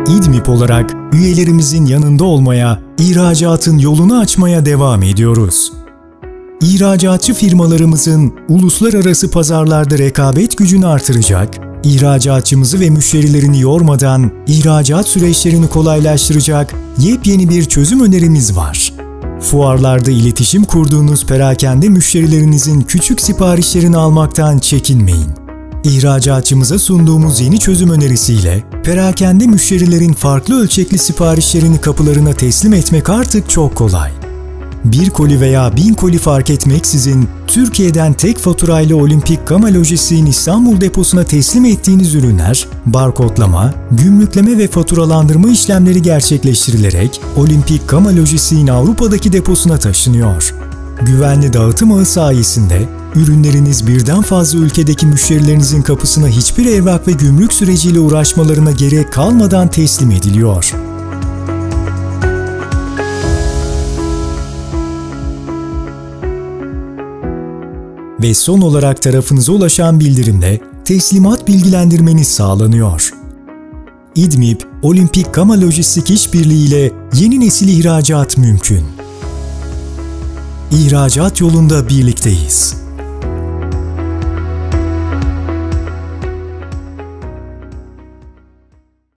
İdmip olarak üyelerimizin yanında olmaya, ihracatın yolunu açmaya devam ediyoruz. İhracatçı firmalarımızın uluslararası pazarlarda rekabet gücünü artıracak, ihracatçımızı ve müşterilerini yormadan ihracat süreçlerini kolaylaştıracak yepyeni bir çözüm önerimiz var. Fuarlarda iletişim kurduğunuz perakende müşterilerinizin küçük siparişlerini almaktan çekinmeyin. İhracatçımıza sunduğumuz yeni çözüm önerisiyle perakende müşterilerin farklı ölçekli siparişlerini kapılarına teslim etmek artık çok kolay. 1 koli veya 1000 koli fark etmeksizin Türkiye'den tek faturayla Olimpik Gama Lojistik'in İstanbul deposuna teslim ettiğiniz ürünler, barkodlama, gümrükleme ve faturalandırma işlemleri gerçekleştirilerek Olimpik Gama Lojistik'in Avrupa'daki deposuna taşınıyor. Güvenli dağıtım ağı sayesinde ürünleriniz birden fazla ülkedeki müşterilerinizin kapısına hiçbir evrak ve gümrük süreciyle uğraşmalarına gerek kalmadan teslim ediliyor. Ve son olarak tarafınıza ulaşan bildirimle teslimat bilgilendirmeniz sağlanıyor. İdmip, Olimpik Gama Lojistik İşbirliği ile yeni nesil ihracat mümkün. İhracat yolunda birlikteyiz.